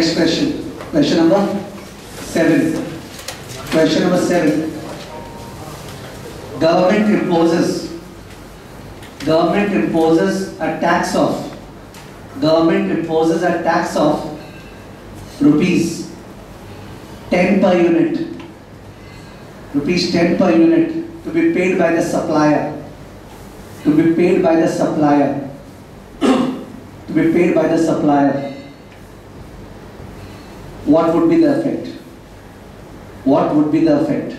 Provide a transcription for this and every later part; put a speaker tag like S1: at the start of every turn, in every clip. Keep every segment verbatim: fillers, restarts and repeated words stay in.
S1: Next question. Question number seven. Question number seven. Government imposes. Government imposes a tax of. Government imposes a tax of rupees ten per unit. Rupees ten per unit to be paid by the supplier. To be paid by the supplier. To be paid by the supplier. What would be the effect? What would be the effect?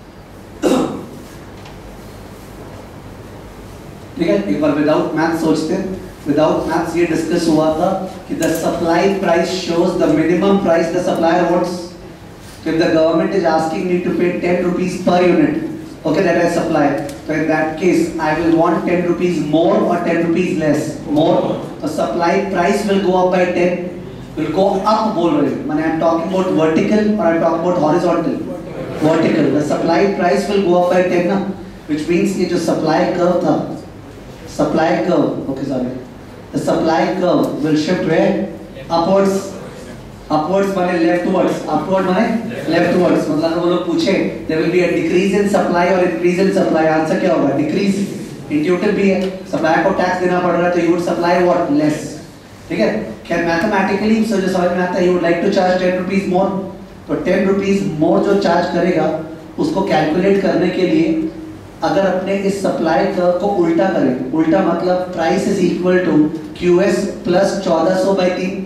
S1: ठीक है, एक बार without math सोचते हैं. Without maths ये discuss हुआ था कि the supply price shows the minimum price the supplier wants. So if the government is asking me to pay ten rupees per unit, okay, that I supply, so in that case I will want ten rupees more or ten rupees less. More. The supply price will go up by ten. Will go up बोल रहे हैं. I am talking about vertical or I am talking about horizontal. Vertical. The supply price will go up by ten ना, which means कि जो supply curve था, supply curve, okay sorry, the supply curve will shift where? Upwards. Upwards माने leftwards. Upward माने leftwards. मतलब वो लोग पूछे there will be a decrease in supply or increase in supply. Answer क्या होगा? Decrease. Intuitive भी है. Supply को tax देना पड़ रहा है तो you would supply what? Less. ठीक है? क्या मैथमेटिकली जो समझ में आता है you would like to charge ten rupees more. तो ten rupees more जो चार्ज करेगा उसको कैलकुलेट करने के लिए अगर अपने इस सप्लाई कर्व को उल्टा करें, उल्टा मतलब price is equal to QS plus चौदह सौ बाई तीन.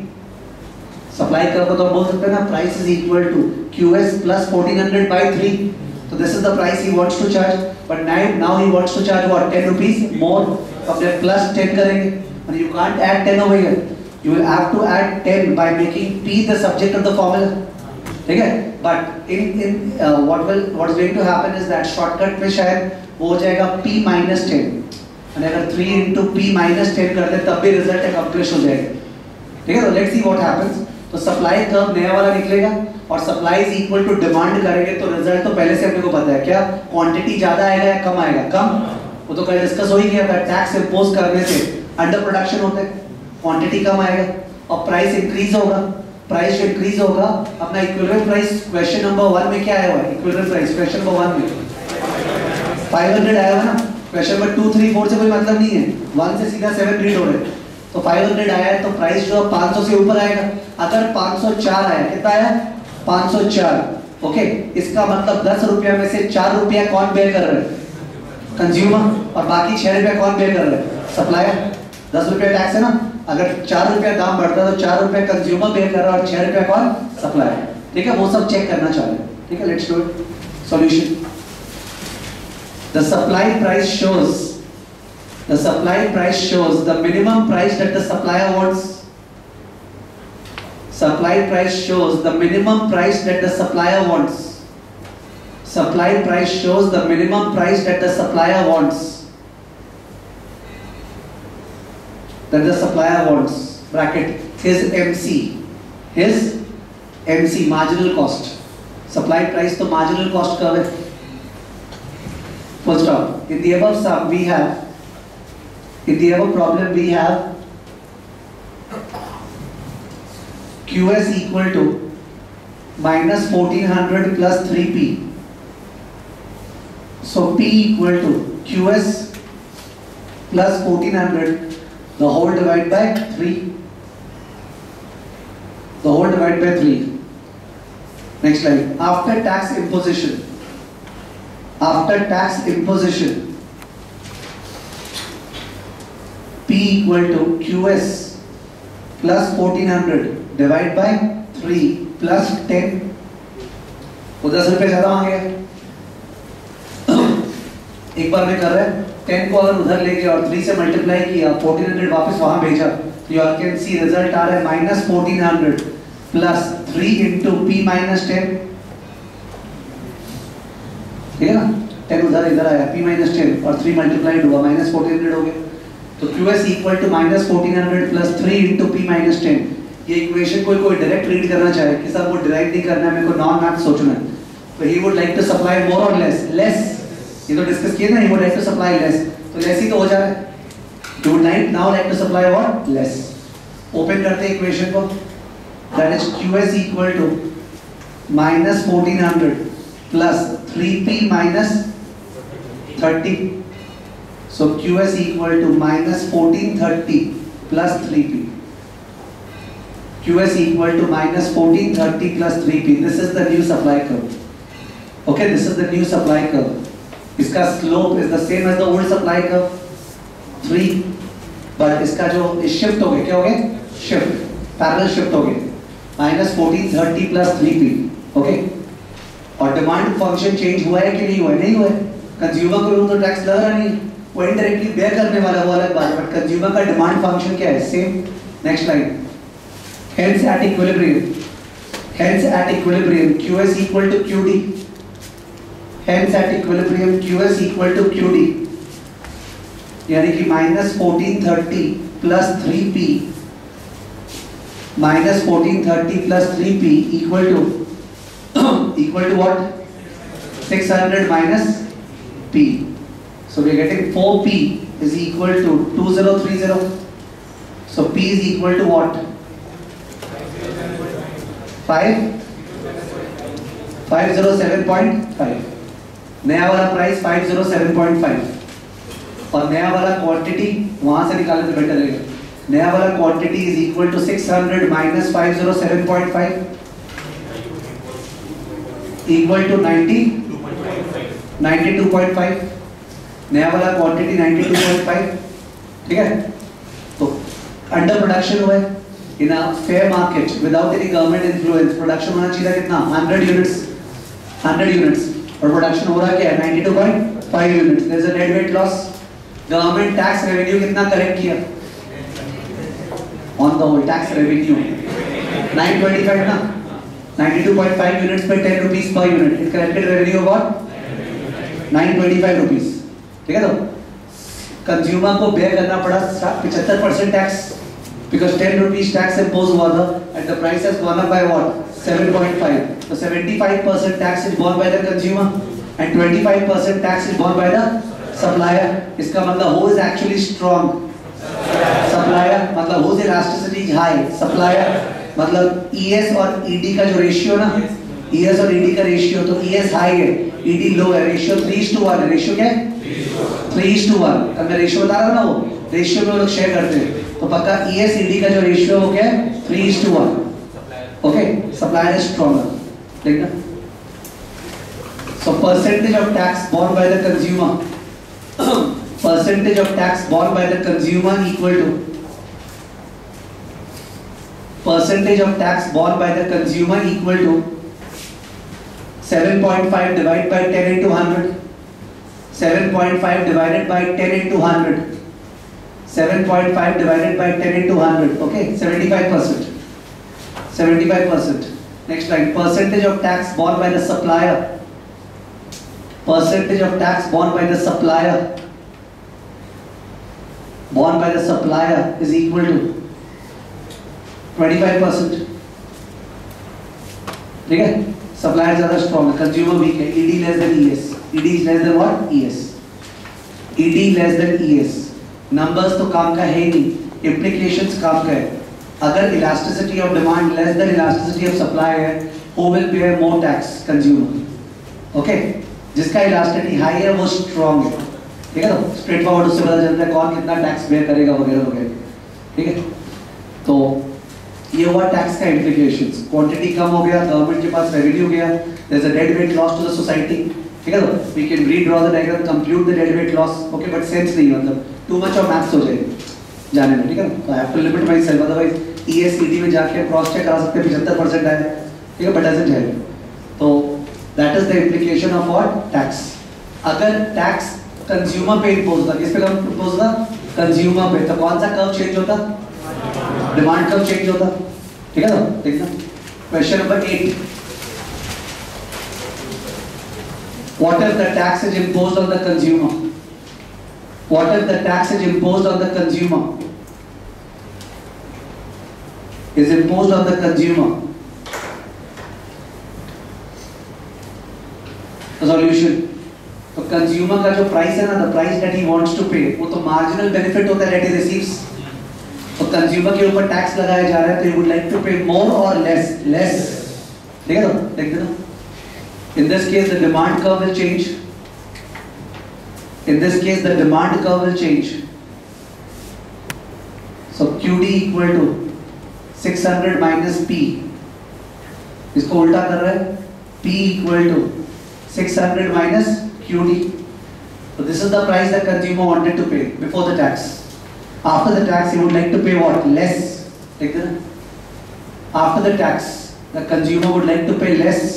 S1: सप्लाई कर्व को तो बोल सकते हैं ना price is equal to QS plus fourteen hundred by three. तो this is the price he wants to charge, but now now he wants to charge what ten rupees more. अब जब plus ten करेंगे and you can't add ten over here, you will have to add ten by making p the subject of the formula. ठीक है, but in in uh, what will what is going to happen is that shortcut में शायद वो हो जाएगा p minus ten. and अगर three into p minus ten करते तब भी रिजल्ट अकम्प्लिश हो जाएगा. ठीक है, तो लेट्स सी व्हाट हैपेंस. तो सप्लाई कर्व नया वाला निकलेगा और supply is equal to demand करेंगे तो रिजल्ट तो पहले से अपने को पता है. क्या क्वांटिटी ज्यादा आएगा या कम आएगा? कम. वो तो कल डिस्कस हो ही गया था. टैक्स इंपोज करने से अंडर प्रोडक्शन होते हैं, क्वांटिटी कम आएगा और प्राइस इंक्रीज होगा. प्राइस इंक्रीज होगा. अपना equivalent price question number one में क्या आया हुआ है? Equivalent price question number one में five hundred आया हुआ ना. Question number two three four से कोई मतलब नहीं है, वन से सीधा सेवन रीड हो रहे हैं. तो five hundred आया है तो प्राइस जो पाँच सौ से ऊपर आएगा. अगर पाँच सौ चार आया, कितना आया? पाँच सौ चार. ओके, इसका मतलब दस रुपया में से चार रुपया कौन बेयर कर रहा है? कंज्यूमर. और बाकी छह रुपया कौन बेयर कर रहा है? सप्लायर. दस रुपया टैक्स है ना. अगर चार रुपया दाम बढ़ता है तो चार रुपया कंज्यूमर बेयर कर रहा है और छह रुपया कौन? सप्लायर. ठीक है, वो सब चेक करना चाह रहे हैं. ठीक है, let's do it. Solution. The supply price shows the supply price shows the minimum price that the supplier wants. Supply price shows the minimum price that the supplier wants. Supply price shows the minimum price that the supplier wants. That the supplier wants. Bracket his M C. His M C marginal cost. Supply price तो marginal cost curve है. Full stop. In the above sum we have, in the above problem we have Q S equal to minus fourteen hundred plus three P. So P equal to Q S plus fourteen hundred, the whole divided by three. The whole divided by three. Next slide. After tax imposition. After tax imposition, P equal to Q S plus fourteen hundred divided by three plus ten. वो दस रुपये ज़्यादा मांगे. एक बार में कर रहे हैं. ten को अगर उधर ले गया और three से मल्टीप्लाई किया, fourteen hundred वापस वहाँ भेजा, तो you all can see result आ रहा है minus fourteen hundred plus three into P minus ten. ठीक है ना. ten उधर इधर आया, p minus ten और three मल्टीप्लाइड हुआ minus fourteen hundred हो गया. तो qs equal to minus fourteen hundred plus three into p minus ten. ये इक्वेशन कोई कोई डायरेक्ट रीड करना चाहे कि सर वो डिराइव नहीं करना है, मेरे को नॉन मैथ सोचना है, तो he would like to supply more or less. less ये तो डिस्कस किया ना. he would like to supply less. तो less ही तो हो जा रहा है. he would like now like to supply what? less. Open करते हैं इक्वेशन को. that is Q S equal to minus fourteen hundred plus three P minus thirty. So Q S equal to minus fourteen thirty plus three P. Q S equal to minus fourteen thirty plus three P. This is the new supply curve. Okay, this is the new supply curve. इसका slope is the same as the old supply curve, three. But इसका जो shift हो गया, क्या हो गया? Shift, parallel shift हो गया. Minus fourteen thirty plus three P. Okay. और demand function change हुआ है कि नहीं हुआ है? नहीं हुआ है. Consumer को तो tax लग रहा नहीं. वो indirectly bear करने वाला वो अलग बात है. But consumer का demand function क्या है? Same. Next line. Hence at equilibrium, hence at equilibrium, Q S equal to Q D. Hence at equilibrium, Q S equal to Q D. यानी कि minus fourteen thirty plus three P, minus fourteen thirty plus three P equal to equal to what? six hundred minus P. So we are getting four P is equal to two thousand thirty. So P is equal to what? five five oh seven point five. नया वाला price five oh seven point five और नया वाला quantity वहां से निकालने तो better रहेगा. नया वाला quantity is equal to six hundred minus five oh seven point five equal to ninety ninety-two point five. नया वाला क्वांटिटी ninety-two point five. ठीक है, तो अंडर प्रोडक्शन हुआ है. In a fair market without any government influence, production होना चाहिए कितना? one hundred units, one hundred units. और production हो रहा क्या है? ninety-two point five units. There is a dead weight loss. Government tax revenue कितना correct किया? On the whole tax revenue nine twenty-five ना? ninety-two point five units पे ten rupees per unit. It corrected revenue about nine twenty-five rupees. ठीक है, तो consumer को bear करना पड़ा fifty-five percent tax. Because ten rupees tax imposed हुआ था and the price has gone up by what? seven point five. So seventy-five percent tax is borne by the consumer and twenty-five percent tax is borne by the supplier. इसका मतलब who is actually strong? Supplier. मतलब whose elasticity is high? Supplier. मतलब E S और E D का जो ratio ना, E S और E D का ratio, तो E S high है, E D low है, ratio three is to one है. ratio क्या है? three is to one. अब मैं ratio बता रहा हूँ ना, वो ratio में वो लोग share करते हैं. तो पक्का E S E D का जो रेशियो हो गया three is to one. Okay, supplier is stronger. देखना, so percentage of tax borne by the consumer, percentage of tax borne by the consumer equal to percentage of tax borne by the consumer equal to seven point five divided by ten into one hundred. seven point five divided by ten into one hundred. seven point five divided by ten into one hundred. Okay, seventy-five percent. seventy-five percent. Next line, percentage of tax borne by the supplier. Percentage of tax borne by the supplier. Borne by the supplier is equal to twenty-five percent. ठीक है, supplier ज़्यादा strong है, consumer weak है. E D less than E S. E D is less than what? E S. E D less than E S. Numbers तो काम का है ही नहीं, implications काम का है. अगर elasticity of demand less than elasticity of supply है, who will pay more tax? Consumer. Okay, जिसका elasticity high है वो strong है. ठीक है, तो straight forward उससे पता चलता है कौन कितना tax bear करेगा वगैरह वगैरह. ठीक है, तो ये हुआ टैक्स का implications. क्वांटिटी कम हो गया, गवर्नमेंट के पास रेवेन्यू गया, there is a dead weight loss to the society. ठीक है, तो we can redraw the diagram, compute the dead weight loss. Okay, but sense नहीं, मतलब too much of maths हो जाएगी जाने में. ठीक है, तो I have to limit myself, otherwise E S E D में जाके क्रॉस चेक करा सकते हैं पचहत्तर परसेंट आए. ठीक है, but doesn't help. तो that is the implication of what? Tax. अगर tax consumer पे impose होता, किस पे impose होता? Consumer पे. तो कौन सा कर्व चेंज होता? डिमांड कर्व चेंज होता. ठीक है, तो देखना question number eight. What if the tax is imposed on the consumer? What if the tax is imposed on the consumer? Is imposed on the consumer. The solution. तो consumer का जो price है ना, the price that he wants to pay, वो तो marginal benefit होता है that he receives. तो कंज्यूमर के ऊपर टैक्स लगाया जा रहा है, तो यू वुड लाइक टू पे मोर और लेस? लेस, ठीक है? तो देख देना. In this case, the demand curve will change. In this case, the demand curve will change. So Q D equal to six hundred minus P. इसको उल्टा कर रहे हैं. P equal to six hundred minus Q D. So this is the price that consumer wanted to pay before the tax. After the tax, he would like to pay what? Less. Take the. After the tax, the consumer would like to pay less.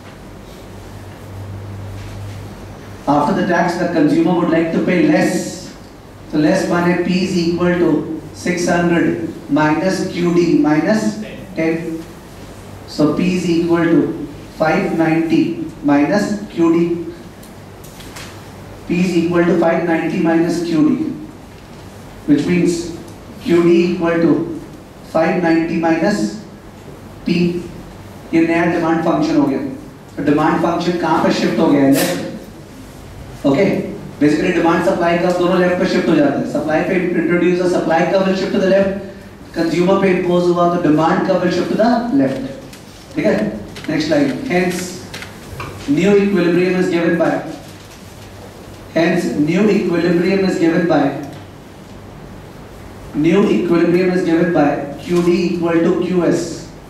S1: After the tax, the consumer would like to pay less. So less money, P is equal to six hundred minus Q D minus ten. So P is equal to five ninety minus Q D. P is equal to five ninety minus Q D, which means Q D equal to five ninety minus P. ये नया demand function हो गया. तो demand function कहाँ पे shift हो गया है? Left. Okay, basically demand supply curve दोनों लेफ्ट पे शिफ्ट हो जाते हैं. सप्लाई पे introduce the supply curve will shift to the left. Consumer पे इंपोज हुआ तो demand curve will shift to the left. ठीक है? Next line. Hence new equilibrium is given by hence new equilibrium is given by new equilibrium is given by Q D equal to Q S.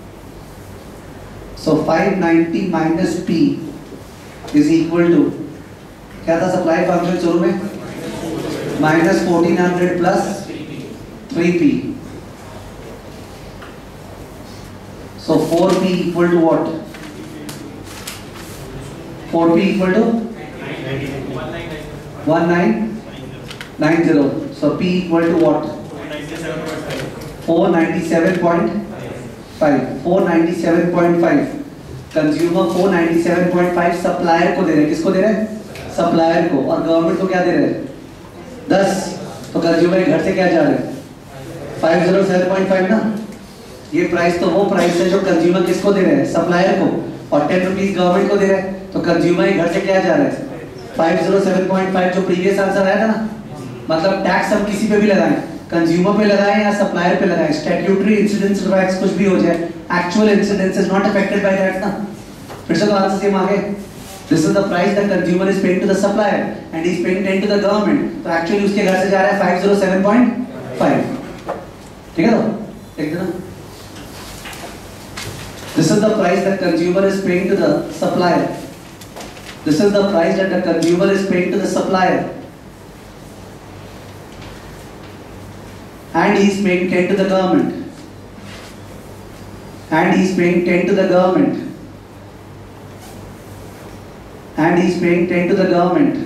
S1: So five ninety minus P is equal to, क्या था supply function शुरू में? Minus fourteen hundred plus three P. So four P equal to what? Four P equal to one nine nine zero. So P equal to what? Four ninety seven point five. Four ninety seven point five. Consumer four ninety seven point five supplier को दे रहे हैं. किसको दे रहे हैं? Supplier को. और government को क्या दे रहे हैं? दस. तो कंज्यूमर के घर से क्या जा रहे हैं? Five zero seven point five ना. ये प्राइस तो वो प्राइस है जो कंज्यूमर किसको दे रहे हैं? सप्लायर को. और टेन रुपीज गवर्नमेंट को दे रहे हैं. तो कंज्यूमर के घर से क्या जा रहा है? Five zero seven point five, जो प्रीवियस आंसर आया था ना. मतलब टैक्स हम किसी पे भी लगाएं, कंज्यूमर पे लगाएं या सप्लायर पे लगाएं, स्टैट्यूटरी इंसिडेंस टैक्स कुछ भी हो जाए, actual incidence is not affected by that ना. फिर से तो आंसर सेम आ गए. This is the price the consumer is paying to the supplier and he is paying ten to the government. तो actually उसके घर से जा रहा है five zero seven point five. ठीक है? तो देख देना. This is the price that consumer is paying to the supplier. This is the price that the consumer is paying to the supplier. And he is paying ten to the government. And he is paying ten to the government. And he is paying ten to the government.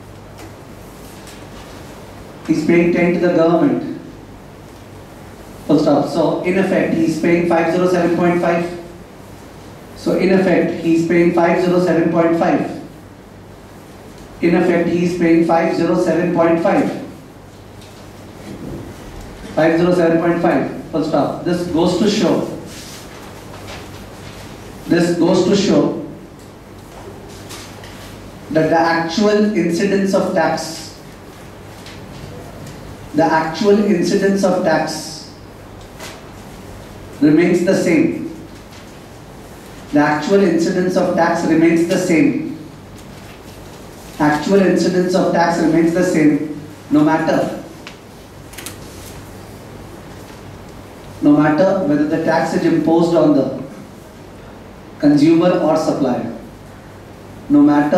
S1: He is paying ten to the government. Full stop. So in effect, he is paying five hundred seven point five. So in effect, he is paying five hundred seven point five. In effect, he is paying five hundred seven point five. five hundred seven point five. Full stop. This goes to show. This goes to show that the actual incidence of tax, the actual incidence of tax remains the same. The actual incidence of tax remains the same. Actual incidence of tax remains the same, no matter, no matter whether the tax is imposed on the consumer or supplier. No matter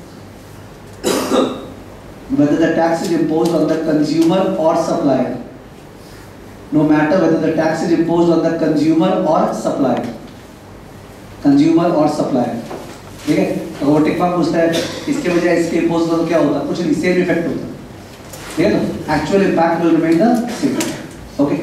S1: whether the tax is imposed on the consumer or supplier. No matter whether the tax is imposed on the consumer or supplier. Consumer or supplier. ठीक है? तो वो tick mark पूछता है इसके बजाय इसके impose करो क्या होता? कुछ नहीं, सेम इफेक्ट होता. ठीक है? तो actual impact will remain the same. Okay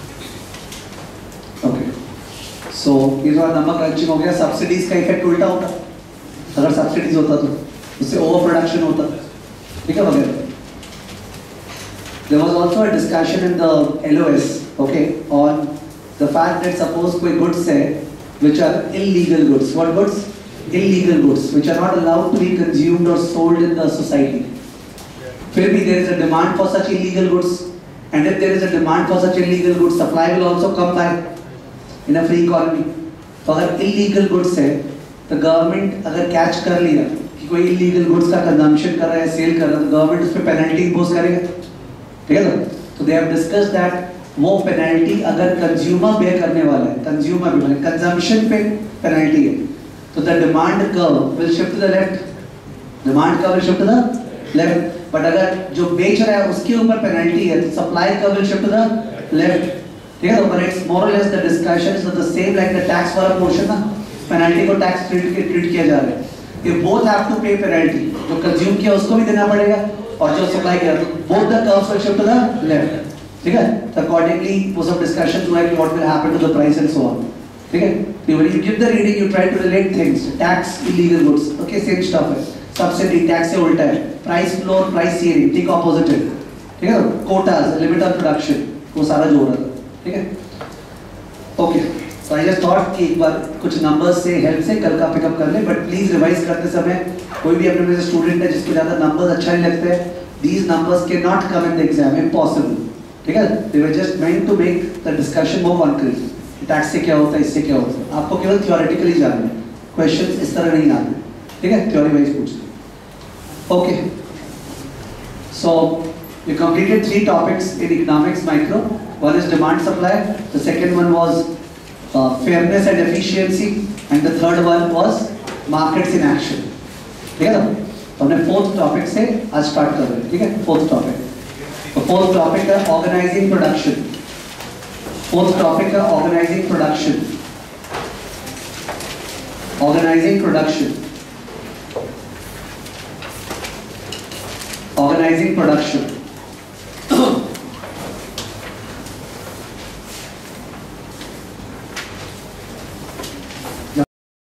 S1: okay. So ये जो नंबर क्रंचिंग हो गया, सब्सिडीज का इफेक्ट उल्टा होता. अगर सब्सिडीज होता तो उससे ओवर प्रोडक्शन होता. ठीक है वगैरह. There was also a discussion in the L O S, okay, on the fact that suppose कोई goods है which are illegal goods. What goods? Illegal goods which are not allowed to be consumed or sold in the society. फिर भी there is a demand for such illegal goods. And if there is a demand for such illegal goods, supply will also come by in a free economy. तो अगर illegal goods है, तो government अगर catch कर लिया कि कोई illegal goods का consumption कर रहा है, sale कर रहा है, तो government उस पे penalty impose करेगा, ठीक है ना? तो they have discussed that वो penalty अगर consumer bear करने वाला है, consumer भी मतलब consumption पे penalty है, तो the demand curve will shift to the left, demand curve will shift to the left. But अगर जो बेच रहा है उसके ऊपर पेनल्टी है, तो supply curve will shift to the left, ठीक है? तो पर it's more or less the discussion is the same like the tax वाला पोर्शन ना, पेनल्टी को टैक्स ट्रीट के ट्रीट किया जा रहा है। ये both have to pay penalty, जो कंज्यूम किया उसको भी देना पड़ेगा और जो सप्लाई किया, both the curves will shift to the left, ठीक है? तो अकॉर्डिंगली वो सब डिस्कशंस हुआ है कि what will happen to the price and so on, ठीक है? तो when you give the reading you try to relate things, tax, illegal goods, okay, same stuff है, सब्सिडी टैक्स से उल्टा है, प्राइस फ्लोर, प्राइस सीलिंग, ठीक opposite है, ठीक है? कोटास, लिमिट ऑफ प्रोडक्शन, वो सारा जोड़ रहा था, ठीक है? ओके, तो आई जस्ट थॉट कि एक बार कुछ नंबर्स से हेल्प से कल का पिकअप कर ले, बट प्लीज रिवाइज करते समय कोई भी अपने में से स्टूडेंट है जिसको ज्यादा नंबर्स अच्छा नहीं लगता है, these numbers cannot come in the exam, impossible, ठीक है? They were just meant to make the discussion more concrete. Tax से क्या होता है, इससे क्या होता है, आपको केवल थियोरेटिकली जानना है, क्वेश्चंस इस तरह नहीं आते, ठीक है? थ्योरी वाइज पूछते। Okay, so you completed three topics in economics micro. One is demand supply, the second one was uh, fairness and efficiency, and the third one was markets in action. ठीक है ना? तो हमने fourth topic से आज start कर रहे हैं, ठीक है? fourth topic. तो fourth topic है organizing production. fourth topic है organizing production. Organizing production. Organizing production.